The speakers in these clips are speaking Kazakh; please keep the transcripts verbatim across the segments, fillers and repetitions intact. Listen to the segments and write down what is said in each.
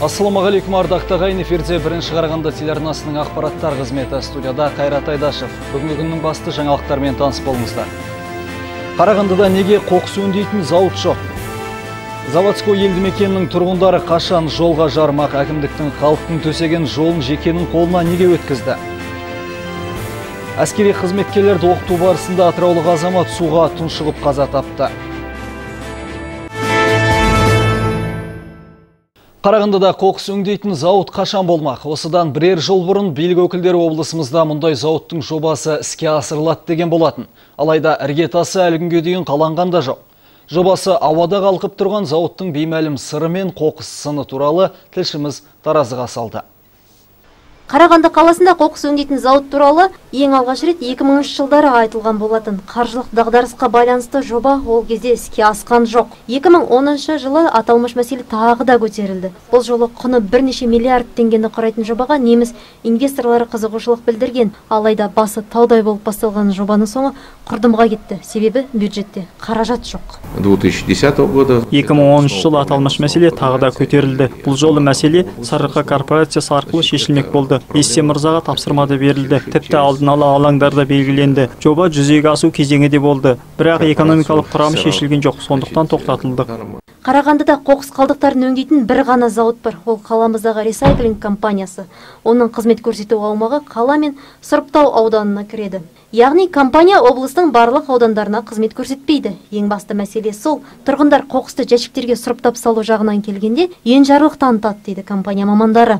Ассалаумағалейкум ардақты ағайын, эфирде бірінші Қарағанды телеарнасының ақпараттар қызметі, студияда Қайрат Айдашев. Бүгінгі күннің басты жаңалықтармен таныс болыңыздар. Қарағандыда неге қоқыс өңдейтін зауыт жоқ? Заводской елді мекенінің тұрғындары қашан жолға жармақ? Әкімдіктің халықтың төсеген жолын жекенің қолына неге өткізді? Әскери қызметкерлерді оқыту барысында атыраулық азамат суға тұншығып қаза тапты. Қарағандыда қоқыс өңдейтін зауыт қашан болмақ? Осыдан бірер жыл бұрын билік өкілдері облысымызда мұндай зауыттың жобасы іске асырылады деген болатын. Алайда іргетасы әлі күнге дейін қаланған да жоқ. Жобасы ауада қалқып тұрған зауыттың беймәлім сыры мен қоқыс сыны туралы тілшіміз таразыға салды. Қарағанды қаласында қоқыс өңдейтін зауыт туралы ең алғаш рет екі мыңыншы жылдары айтылған болатын. Қаржылық дағдарысқа байланысты жоба ол кезде іске асқан жоқ. екі мың оныншы жылы аталмыш мәселе тағы да көтерілді. Бұл жолы құны бірнеше миллиард теңгені құрайтын жобаға неміс инвесторлары қызығушылық білдірген. Алайда басы таудай болып басталған жобаның соңы құрдымға кетті. Себебі бюджетте қаражат жоқ. две тысячи десятого года екі мың оныншы жылы аталмыш мәселе тағы да көтерілді. Бұл жолы мәселе Сарыарқа корпорациясы арқылы шешілмек болды. Есе мырзаға тапсырмада берілді. Тіпті алдын ала алаңдарда белгіленді. Жоба жүзеге асу кезеңі де болды. Бірақ экономикалық құрамы шешілген жоқ, сондықтан тоқтатылды. Қарағандыда қоқыс қалдықтарын өңдейтін бір ғана зауыт бар. Ол қаламыздағы ресайклинг компаниясы. Оның қызмет көрсету аумағы қала мен Сұрыптау ауданына кіреді. Яғни компания облыстың барлық аудандарына қызмет көрсетпейді. Ең басты мәселе сол, тұрғындар қоқысты жәшіктерге сұрыптап салу жағынан келгенде енжарлық танытады дейді компания мамандары.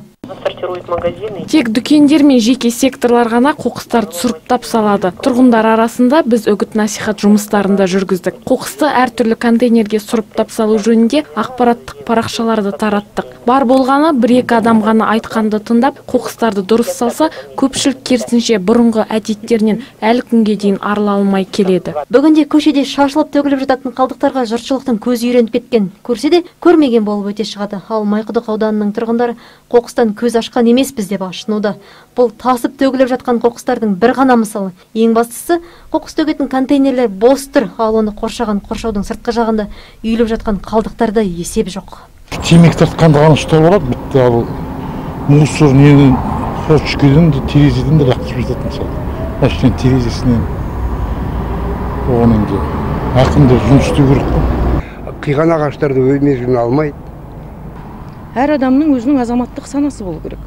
Тек дүкендер мен жеке секторлар ғана қоқыстарды сұрыптап салады. Тұрғындар арасында біз үгіт насихат жұмыстарында жүргіздік. Қоқысты әртүрлі контейнерге сұрыптап салу жөнінде ақпараттық парақшаларды тараттық. Бар болғаны бір-екі адам ғана айтқанды тыңдап, қоқыстарды дұрыс салса, көпшілік керісінше бұрынғы әдеттерінен әлі күнге дейін арыла алмай келеді. Бүгінде көшеде шашылып төгіліп жататын қалдықтарға жұртшылықтың көзі үйреніп кеткен. Көрсе де көрмеген болып өте шығады. Ал Майқұдық ауданының тұрғындары қоқыстан көз ашқан емеспіз деп ашынуда. Бұл тасып төгіліп жатқан қоқыстардың бір ғана мысалы. Ең бастысы, қоқыс төгетін контейнерлер бос тұр, ал оны қоршаған қоршаудың сыртқы жағында үйіліп жатқан қалдықтарда есеп жоқ. Темекі тартқанды ғана ұстап алады, бітті. Ал мусор нені сочкеден де терезеден де лақтырып жататын мысалы. Әштен терезесінен оған енді ақынды жұмыс істеу керек қой. Қиған ағаштарды өз мезгілін алмайды. Әр адамның өзінің азаматтық санасы болу керек.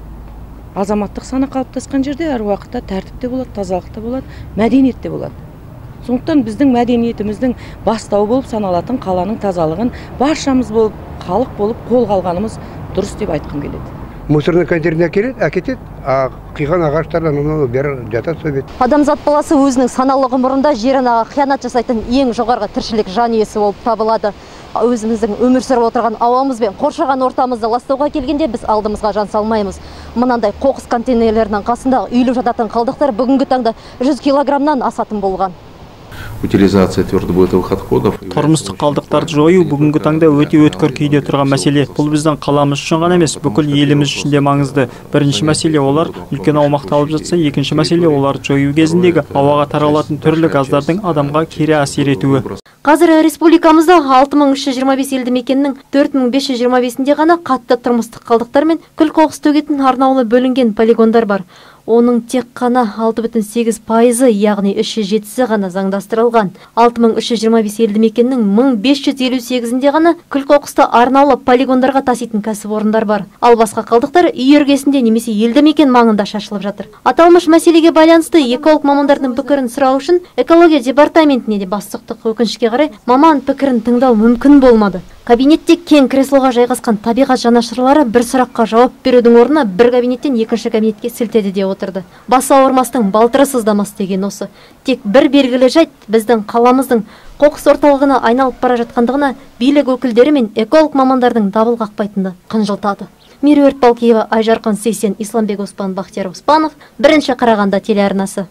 Азаматтық сана қалыптасқан жерде әр уақытта тәртіпте болады, тазалықта болады, мәдениетте болады. Сондықтан біздің мәдениетіміздің бастауы болып саналатын қаланың тазалығын баршамыз болып, халық болып қолға алғанымыз дұрыс деп айтқым келеді. Мусорный контейнеріне әкеледі, әкетеді, қиған ағаштардан оны бері жатады сөбет. Адамзат баласы өзінің саналы ғұмырында жер анаға қиянат жасайтын ең жоғарғы тіршілік жан иесі болып табылады. Өзіміздің өмір сүріп отырған ауамыз бен қоршаған ортамызды ластауға келгенде біз алдымызға жан салмаймыз. Мынандай қоқыс контейнерлерінің қасындағы үйіліп жататын қалдықтар бүгінгі таңда жүз килограммнан асатын болған. Утилизация твердобытовых отходов. Тұрмыстық қалдықтарды жою бүгінгі таңда өте өткір күйде тұрған мәселе. Бұл біздің қаламыз үшін ғана емес, бүкіл еліміз үшін де маңызды. Бірінші мәселе олар үлкен аумақты алып жатса, екінші мәселе олар жою кезіндегі ауаға таралатын түрлі газдардың адамға кері әсер етуі. Қазір республикамызда алты мың үш жүз жиырма бес елді мекеннің төрт мың бес жүз жиырма бесінде ғана қатты тұрмыстық қалдықтар мен күл қоқыс төгетін арнаулы бөлінген полигондар бар. Оның тек қана алты бүтін сегіз пайызы, яғни үш жүз жетісі ғана заңдастырылған. алты мың үш жүз жиырма бес елді мекеннің мың бес жүз елу сегізінде ғана күл қоқысты арнаулы полигондарға таситын кәсіпорындар бар. Ал басқа қалдықтар үй іргесінде немесе елді мекен маңында шашылып жатыр. Аталмыш мәселеге байланысты эколог мамандардың пікірін сұрау үшін экология департаментіне де бастықтық. Өкінішке қарай маман пікірін тыңдау мүмкін болмады. Кабинетте кең креслоға жайғасқан табиғат жанашырлары бір сұраққа жауап берудің орнына бір кабинеттен екінші кабинетке сілтеді де отырды. Бас ауырмастың балтыры сыздамас деген осы. Тек бір белгілі жайт, біздің қаламыздың қоқыс орталығына айналып бара жатқандығына билік өкілдері мен эколог мамандардың дабыл қақпайтынды қынжылтады. Меруерт Балкиева, Айжарқын Сейсен, Исламбек Оспан, Бақтияр Оспанов, бірінші Қарағанды телеарнасы.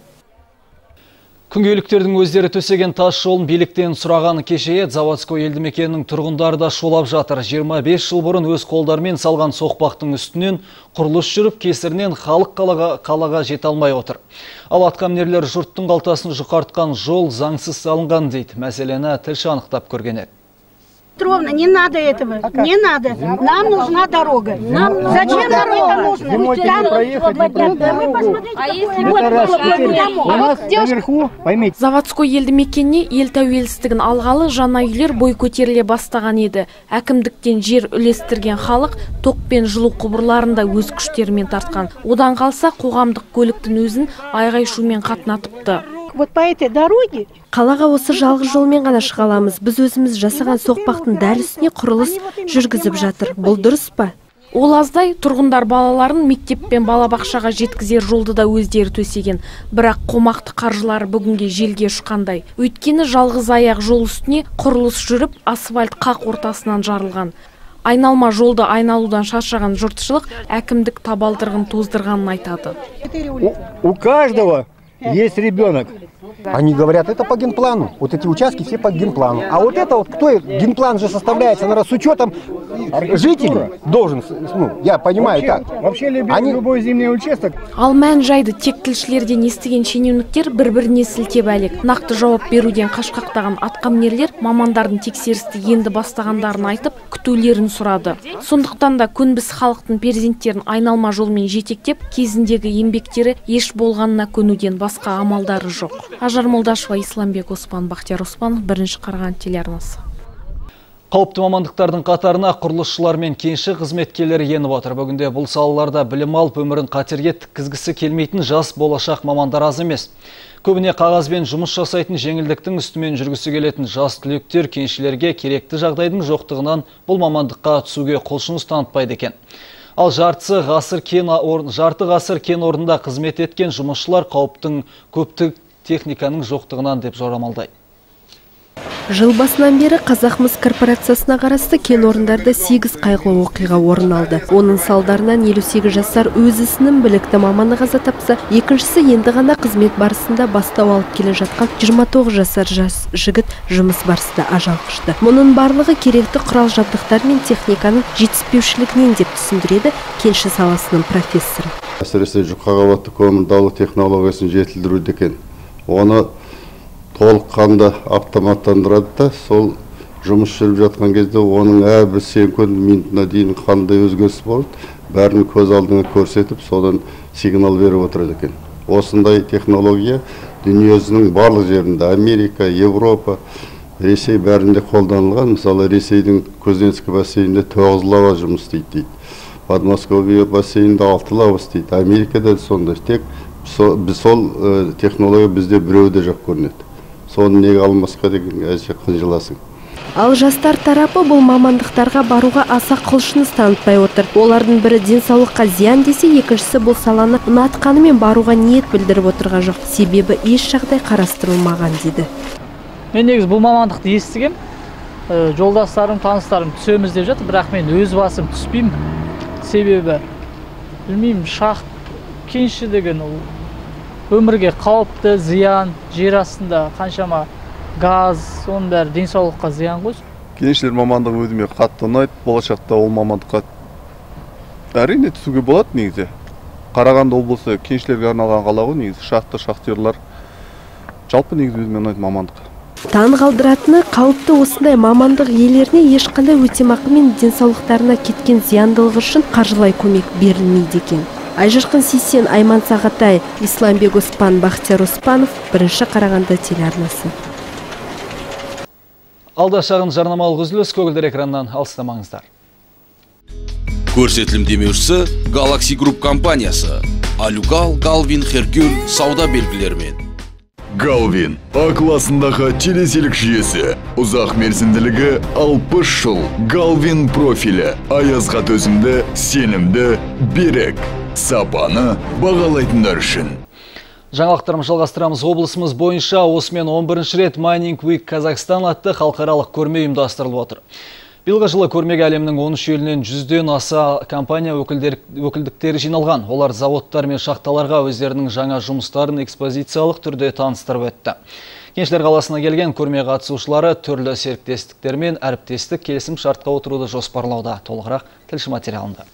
Күнгейліктердің өздері төсеген тас жолын биліктен сұраған кеше Заводской елді мекенінің тұрғындары да шулап жатыр. жиырма бес жыл бұрын өз қолдарымен салған соқпақтың үстінен құрылыс жүріп, кесірінен халық қалаға, қалаға жете алмай отыр. Ал атқамінерлер жұрттың қалтасын жұқартқан жол заңсыз салынған дейді. Мәселені тілші анықтап көрген еді. Петровна, не надо этого, не надо. Нам нужна дорога. Нам зачем нам это нужно? Зимой не проехать, не проехать. А если вот У нас наверху, поймите. Заводской елді мекеніне ел тәуелсіздігін алғалы жаңа үйлер бой көтеріле бастаған еді. Әкімдіктен жер үлестірген халық тоқ пен жылу құбырларында өз күштерімен тартқан. Одан қалса қоғамдық көліктің өзін айғай шумен қатынатыпты. Вот по этой дороге Қалаға осы жалғыз жолмен ғана шыға аламыз. Біз өзіміз жасаған соқпақтың дәл үстіне құрылыс жүргізіп жатыр. Бұл дұрыс па? Ол аздай тұрғындар балаларын мектеп пен балабақшаға жеткізер жолды да өздері төсеген. Бірақ қомақты қаржылары бүгінге желге ұшқандай. Өйткені жалғыз аяқ жол үстіне құрылыс жүріп, асфальт қақ ортасынан жарылған. Айналма жолды айналудан шаршаған жұртшылық әкімдік табалдырығын тоздырғанын айтады. У каждого есть ребенок. Они говорят, это по генплану. Вот эти участки все по генплану. А вот это вот, кто генплан же составляется, наверное, с учетом жителей должен, ну, я понимаю вообще, так. Вообще любой, Они... любой зимний участок. Ал мән жайды тек тілшілерден естіген шенеуніктер бір-біріне сілтеп әлек. Нақты жауап беруден қашқақтаған атқамінерлер мамандардың тексерісті енді бастағандарын айтып, күтулерін сұрады. Сондықтан да көнбіс халықтың перзенттерін айналма жолмен жетектеп, кезіндегі еңбектері еш болғанына көнуден басқа амалдары жоқ. Ажар Молдашева, Исламбек Оспан, Бақтияр Оспанов, бірінші Қарағанды телеарнасы. Қауіпті мамандықтардың қатарына құрылысшылар мен кенші қызметкерлері еніп отыр. Бүгінде бұл салаларда білім алып өмірін қатерге тіккізгісі келмейтін жас болашақ мамандар аз емес. Көбіне қағазбен жұмыс жасайтын жеңілдіктің үстімен жүргісі келетін жас түлектер кеншілерге керекті жағдайдың жоқтығынан бұл мамандыққа түсуге құлшыныс танытпайды екен. Ал жарты ғасыр кен орын, жарты ғасыр кен орнында қызмет еткен жұмысшылар қауіптің көптік техниканың жоқтығынан деп жорамалдайды. Жыл басынан бері Қазақмыс корпорациясына қарасты кен орындарда сегіз қайғылы оқиға орын алды. Оның салдарынан елу сегіз жасар өз ісінің білікті маманы қаза тапса, екіншісі енді ғана қызмет барысында бастау алып келе жатқан жиырма тоғыз жасар жас жігіт жұмыс барысында ажал құшты. Мұның барлығы керекті құрал жабдықтар мен техниканың жетіспеушілігінен деп түсіндіреді кенші саласының профессоры. Әсіресе жұқа қабатты көмір технологиясын жетілдіруде екен. Оны толыққанды автоматтандырады да, сол жұмыс жүріп жатқан кезде оның әрбір секунд минутына дейін қандай өзгеріс болады, бәрін көз алдыңа көрсетіп, содан сигнал беріп отырады екен. Осындай технология дүниежүзінің барлық жерінде, Америка, Европа, Ресей бәрінде қолданылған. Мысалы, Ресейдің Кузнецкий бассейнінде тоғыз лава жұмыс істейді дейді. Подмосковье бассейнінде алты лава істейді. Америкада сондай. Тек біз сол технология бізде біреуде жоқ көрінеді. Соны неге алмасқа деген әзір қынжыласың. Ал жастар тарапы бұл мамандықтарға баруға аса құлшыныс танытпай отыр. Олардың бірі денсаулыққа зиян десе, екіншісі бұл саланы ұнатқанымен баруға ниет білдіріп отырған жоқ. Себебі еш жағдай қарастырылмаған дейді. Мен негіз бұл мамандықты естігем. Жолдастарым, таныстарым түсеміз деп жатыр, бірақ мен өз басым түспеймін. Себебі білмеймін, шахт кенші деген ол өмірге қауіпті, зиян, жер астында қаншама газ, оның бәрі денсаулыққа зиян ғой. Кеншілер мамандығы өзіме қатты ұнайды. Болашақта ол мамандыққа әрине түсуге болады негізі. Қарағанды облысы кеншілерге арналған қала ғой негізі. Шахта, шахтерлар жалпы негізі өзіме ұнайды мамандық. Таң қалдыратыны, қауіпті осындай мамандық иелеріне ешқандай өтемақы мен денсаулықтарына кеткен зияндылығы үшін қаржылай көмек берілмейді екен. Айжарқын Сейсен, Айман Сағатай, Исламбек Оспан, Бақтияр Оспанов, бірінші Қарағанды телеарнасы. Алда шағын жарнамалық үзіліс, көгілдір экраннан алыстамаңыздар. Көрсетілім демеушісі Galaxy Group компаниясы. Алюгал, Галвин, Херкюль сауда белгілерімен. Галвин А классындағы телеселік жүйесі. Ұзақ мерзімділігі алпыс жыл. Галвин профилі. Аязға төзімді, сенімді, берік. Сапаны бағалайтындар үшін. Жаңалықтарым жалғастырамыз. Облысымыз бойынша осымен он бірінші рет Mining Week Қазақстан атты халықаралық көрме ұйымдастырылып отыр. Биылғы жылы көрмеге әлемнің он үш елінен жүзден аса компания өкілдіктері жиналған. Олар заводтар мен шахталарға өздерінің жаңа жұмыстарын экспозициялық түрде таныстырып өтті. Кеншілер қаласына келген көрме қатысушылары түрлі серіктестіктер мен әріптестік келісім шартқа отыруды жоспарлауда. Толығырақ тілші материалында.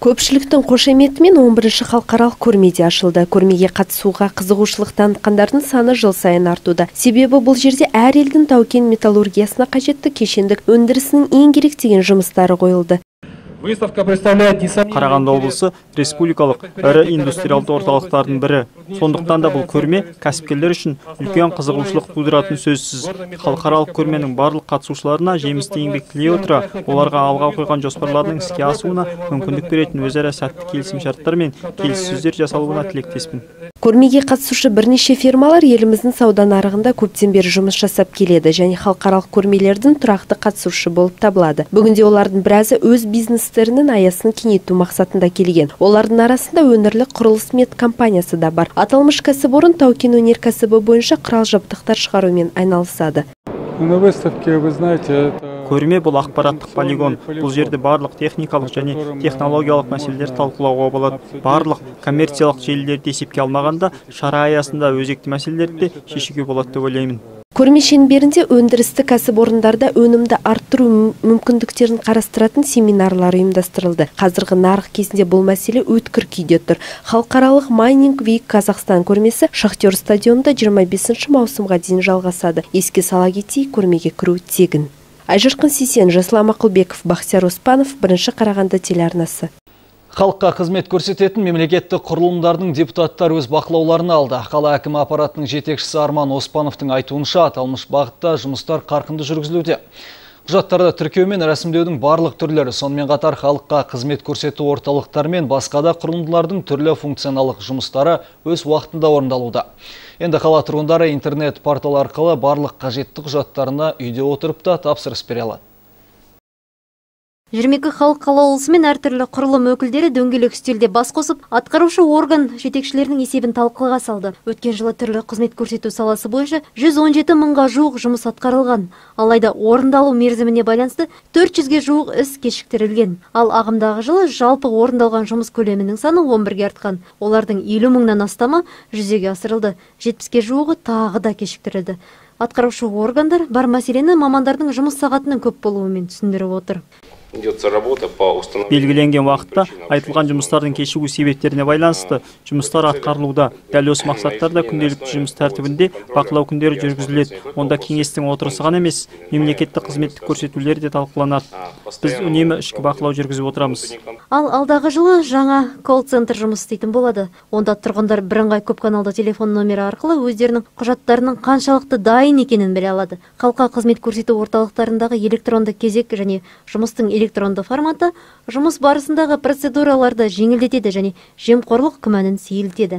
Көпшіліктің қошеметімен он бірінші халықаралық көрмеде ашылды. Көрмеге қатысуға қызығушылық танытқандардың саны жыл сайын артуда. Себебі бұл жерде әр елдің тау-кен металлургиясына қажетті кешендік өндірісінің ең керек деген жұмыстары қойылды. Қарағанды облысы республикалық ірі индустриалды орталықтардың бірі. Сондықтан да бұл көрме кәсіпкерлер үшін үлкен қызығушылық тудыратын сөзсіз. Халықаралық көрменің барлық қатысушыларына жемісті еңбек тілей отыра, оларға алға қойған жоспарларының іске асуына мүмкіндік беретін өзара сәтті келісімшарттар мен келіссөздер жасалуына тілектеспін. Көрмеге қатысушы бірнеше фирмалар еліміздің сауда нарығында көптен бері жұмыс жасап келеді және халықаралық көрмелердің тұрақты қатысушы болып табылады. Бүгінде олардың біразы өз бизнестерінің аясын кеңейту мақсатында келген. Олардың арасында өңірлік құрылыс мет компаниясы да бар. Аталмыш кәсіпорын тау-кен өнеркәсібі бойынша құрал жабдықтар шығарумен айналысады. На выставке, вы знаете, Көрме бұл ақпараттық полигон. Бұл жерде барлық техникалық және технологиялық мәселелер талқылауға болады. Барлық коммерциялық желілерді есепке алмағанда, шара аясында өзекті мәселелерді шешуге болады деп ойлаймын. Көрме шеңберінде өндірістік кәсіпорындарда өнімді арттыру мүмкіндіктерін қарастыратын семинарлар ұйымдастырылды. Қазіргі нарық кезінде бұл мәселе өткір күйде тұр. Халықаралық Mining Week Қазақстан көрмесі Шахтер стадионында жиырма бесінші маусымға дейін жалғасады. Еске сала кетейік, көрмеге кіру тегін. Айжарқын Сесен, Жаслан Мақұлбеков, Бахтияр Оспанов, бірінші Қарағанды телеарнасы. Халыққа қызмет көрсететін мемлекеттік құрылымдардың депутаттар өз бақылауларына алды. Қала әкімі аппаратының жетекшісі Арман Оспановтың айтуынша аталмыш бағытта жұмыстар қарқынды жүргізілуде. Құжаттарды тіркеу мен рәсімдеудің барлық түрлері, сонымен қатар халыққа қызмет көрсету орталықтар мен басқа да құрылымдардың түрлі функционалық жұмыстары өз уақытында орындалуда. Енді қала тұрғындары интернет портал арқылы барлық қажетті құжаттарына үйде отырып та тапсырыс бере алады. жиырма екі халық қалаулысы мен әртүрлі құрылым өкілдері дөңгелек үстелде бас қосып, атқарушы орган жетекшілерінің есебін талқыға салды. Өткен жылы түрлі қызмет көрсету саласы бойынша жүз он жеті мыңға жуық жұмыс атқарылған. Алайда орындалу мерзіміне байланысты төрт жүзге жуық іс кешіктірілген. Ал ағымдағы жылы жалпы орындалған жұмыс көлемінің саны он бірге артқан. Олардың елу мыңнан астамы жүзеге асырылды. жетпіске жуығы тағы да кешіктірілді. Атқарушы органдар бар мәселені мамандардың жұмыс сағатының көп болуымен түсіндіріп отыр. Белгіленген уақытта айтылған жұмыстардың кешігу себептеріне байланысты жұмыстар атқарылуда. Дәл осы мақсаттарда күнделікті жұмыс тәртібінде бақылау күндері жүргізіледі. Онда кеңестің отырысы ғана емес, мемлекеттік қызметтік көрсетулер де талқыланады. Біз үнемі ішкі бақылау жүргізіп отырамыз. Ал алдағы жылы жаңа колл-центр жұмыс істейтін болады. Онда тұрғындар бірыңғай көпканалды телефон номері арқылы өздерінің құжаттарының қаншалықты дайын екенін біле алады. Халыққа қызмет көрсету орталықтарындағы электронды кезек және жұмыстың электронды форматы жұмыс барысындағы процедураларды жеңілдетеді және жемқорлық күмәнін сейілтеді.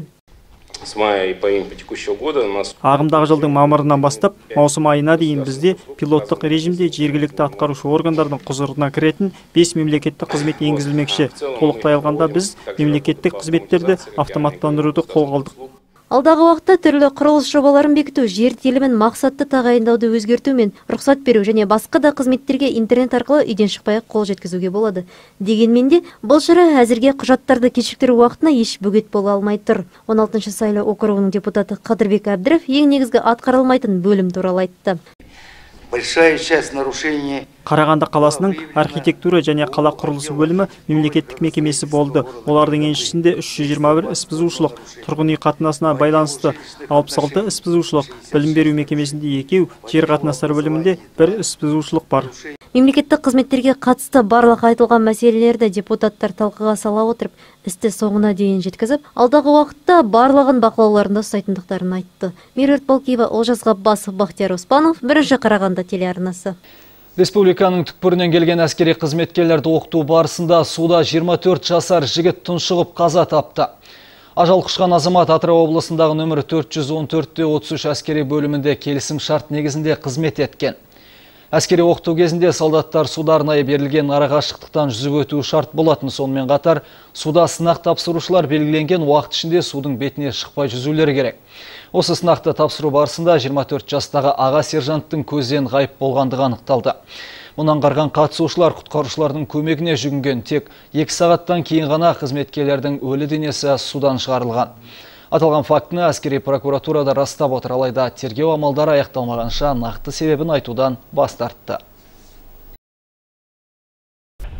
Ағымдағы жылдың мамырынан бастап маусым айына дейін бізде пилоттық режимде жергілікті атқарушы органдардың құзырына кіретін бес мемлекеттік қызмет енгізілмекші. Толықтай алғанда біз мемлекеттік қызметтерді автоматтандыруды қолға алдық. Алдағы уақытта түрлі құрылыс жобаларын бекіту, жер телімін мақсатты тағайындауды өзгерту мен рұқсат беру және басқа да қызметтерге интернет арқылы үйден шықпай қол жеткізуге болады. Дегенмен де бұл шара әзірге құжаттарды кешіктіру уақытына еш бөгет бола алмай тұр. он алтыншы сайлау округының депутаты Қадырбек Әбдіров ең негізгі атқарылмайтын бөлім туралы айтты. Большая часть нарушений. Қарағанды қаласының архитектура және қала құрылысы бөлімі мемлекеттік мекемесі болды. Олардың еншісінде үш жүз жиырма бір іс бұзушылық, тұрғын үй қатынасына байланысты алпыс алты іс бұзушылық, білім беру мекемесінде екеу, жер қатынастары бөлімінде бір іс бұзушылық бар. Мемлекеттік қызметтерге қатысты барлық айтылған мәселелерді депутаттар талқыға сала отырып, істі соңына дейін жеткізіп, алдағы уақытта барлығын бақылауларында ұстайтындықтарын айтты. Меруерт Балкиева, Олжас Ғаббасов, Бахтияр Оспанов, бірінші Қарағанды телеарнасы. Республиканың түкпірінен келген әскери қызметкерлерді оқыту барысында суда жиырма төрт жасар жігіт тұншығып қаза тапты. Ажал құшқан азамат Атырау облысындағы нөмірі төрт жүз он төрт отыз үш әскери бөлімінде келісім шарт негізінде қызмет еткен. Әскери оқыту кезінде солдаттар суда арнайы берілген арақашықтықтан жүзіп өту шарт болатын. Сонымен қатар суда сынақ тапсырушылар белгіленген уақыт ішінде судың бетіне шықпай жүзулері керек. Осы сынақты тапсыру барысында жиырма төрт жастағы аға сержанттың көзден ғайып болғандығы анықталды. Мұнан қарған қатысушылар құтқарушылардың көмегіне жүгінген, тек екі сағаттан кейін ғана қызметкерлердің өлі денесі судан шығарылған. Аталған фактіні әскери прокуратурада растап отыр, алайда тергеу амалдары аяқталмағанша нақты себебін айтудан бас тартты.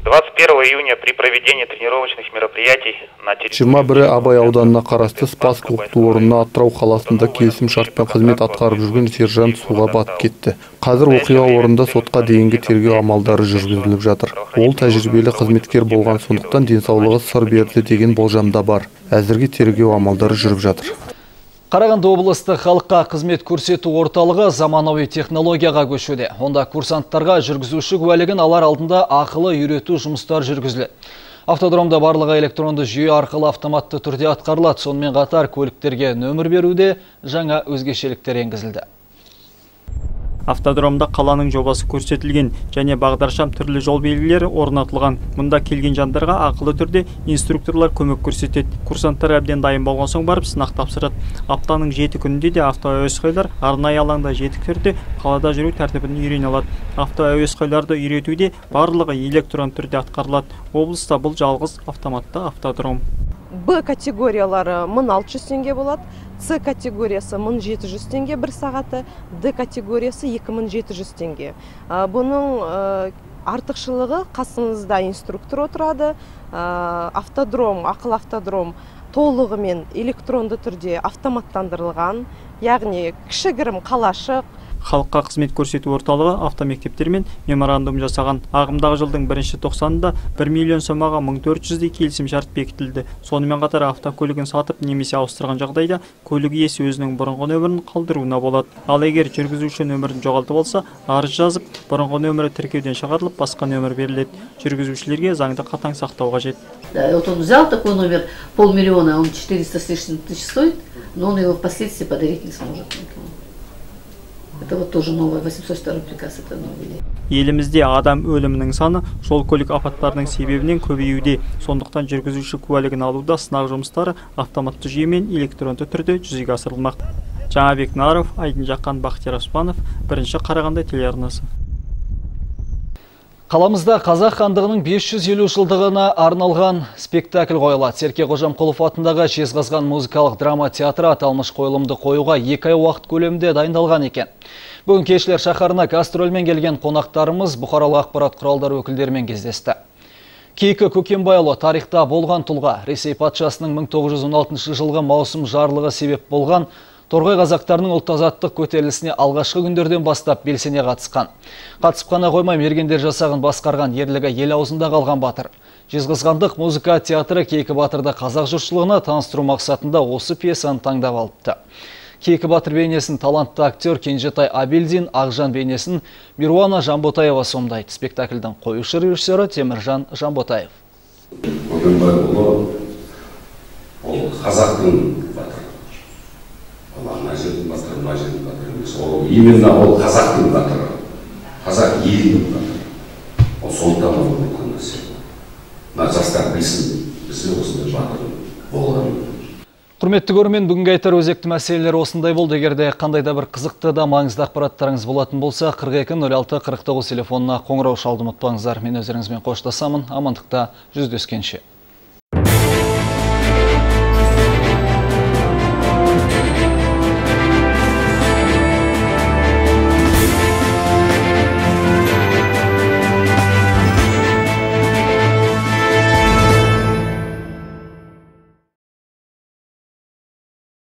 двадцать первого июня при проведении тренировочных мероприятий на территории жиырма бірі Абай ауданына қарасты Спасск оқыту орнына Атырау қаласында келісім шартпен қызмет атқарып жүрген сержант суға батып кетті. Қазір оқиға орнында сотқа дейінгі тергеу амалдары жүргізіліп жатыр. Ол тәжірибелі қызметкер болған сондықтан денсаулығы сыр берді деген болжамда бар. Әзірге тергеу амалдары жүріп жатыр. Қарағанды облыстық халыққа қызмет көрсету орталығы заманауи технологияға көшуде. Онда курсанттарға жүргізуші куәлігін алар алдында ақылы үйрету жұмыстар жүргізіледі. Автодромда барлығы электронды жүйе арқылы автоматты түрде атқарылады. Сонымен қатар көліктерге нөмір беруде жаңа өзгешеліктер енгізілді. Автодромда қаланың жобасы көрсетілген және бағдаршам түрлі жол белгілері орнатылған. Мұнда келген жандарға ақылы түрде инструкторлар көмек көрсетеді. Курсанттар әбден дайын болған соң барып сынақ тапсырады. Аптаның жеті күнінде де автоәуесқойлар арнайы алаңда жетік түрде қалада жүру тәртібін үйрене алады. Автоәуесқойларды үйретуде барлығы электрон түрде атқарылады. Облыста бұл жалғыз автоматты автодром. Б категориялары мың алты жүз теңге болады. С категориясы мың жеті жүз теңге бір сағаты, Д категориясы екі мың жеті жүз теңге. Бұның артықшылығы қасыңызда инструктор отырады. Автодром, ақыл автодром толығымен электронды түрде автоматтандырылған, яғни кішігірім қалашық. Халыққа қызмет көрсету орталығы автомектептер мен меморандум жасаған. Ағымдағы жылдың бірінші тоқсанында бір миллион сомаға мың төрт жүздей келісім шарт бекітілді. Сонымен қатар автокөлігін сатып немесе ауыстырған жағдайда көлік иесі өзінің бұрынғы нөмірін қалдыруына болады. Ал егер жүргізуші нөмірін жоғалтып болса, арыз жазып, бұрынғы нөмірі тіркеуден шығарылып, басқа нөмір беріледі. Жүргізушілерге заңды қатаң сақтау қажет. Вот он взял такой номер, полмиллиона, он четыреста с лишним тысяч стоит, но он его впоследствии подарить не сможет никому. Это вот тоже новый восемьсот второй приказ, это новый. Елімізде адам өлімінің саны жол көлік апаттарының себебінен көбеюде. Сондықтан жүргізуші куәлігін алуда сынақ жұмыстары автоматты жүйемен электронды түрде жүзеге асырылмақ. Жаңабек Наров, Айдын Жаққан, Бақтияр Оспанов, бірінші Қарағанды телеарнасы. Қаламызда Қазақ хандығының бес жүз елу жылдығына арналған спектакль қойылады. Серке Қожамқұлов атындағы Жезқазған музыкалық драма театры аталмыш қойылымды қоюға екі ай уақыт көлемінде дайындалған екен. Бүгін кешілер шаһарына гастрольмен келген қонақтарымыз бұқаралық ақпарат құралдары өкілдерімен кездесті. Кейкі Көкембайұлы тарихта болған тұлға. Ресей патшасының мың тоғыз жүз он алтыншы жылғы маусым жарлығы себеп болған Торғай қазақтарының ұлт-азаттық көтерілісіне алғашқы күндерден бастап белсене қатысқан. Қатысып қана қоймай мергендер жасағын басқарған, ерлігі ел аузында қалған батыр. Жезқазғандық музыка театры Кейкі батырды қазақ жұртшылығына таныстыру мақсатында осы пьесаны таңдап алыпты. Кейкі батыр бейнесін талантты актер Кенжетай Абелдин, Ақжан бейнесін Мируана Жанботаева сомдайды. Спектакльдің қоюшы режиссері Теміржан Жанботаев. Именно ол қазақтың батыры, қазақ елінің батыры. Ол сондықтан ол болған нәрсе. Жастар білсін, бізде осындай батыр болған. Құрметті көрермен, бүгінгі айтар өзекті мәселелер осындай болды. Егерде қандай да бір қызықты да маңызды ақпараттарыңыз болатын болса, қырық екі нөл алты қырық тоғыз телефонына қоңырау шалуды ұмытпаңыздар. Мен өздеріңізбен қоштасамын. Амандықта жүздескенше.